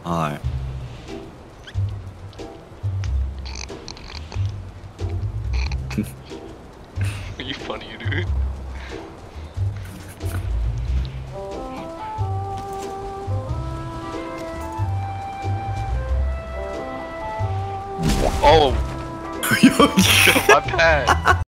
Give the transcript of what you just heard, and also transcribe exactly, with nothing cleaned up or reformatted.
Alright. Are you funny, dude? Oh! Yo, My bad.